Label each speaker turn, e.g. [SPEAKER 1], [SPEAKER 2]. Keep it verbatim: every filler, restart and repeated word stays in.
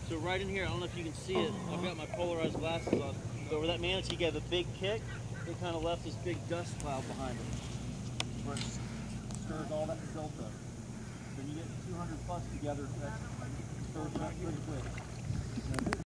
[SPEAKER 1] So right in here, I don't know if you can see it. I've got my polarized glasses on. But where that manatee gave a big kick, it kind of left this big dust cloud behind it, where it stirs all that silt up. Then you get two hundred plus together, that stirs it up pretty quick.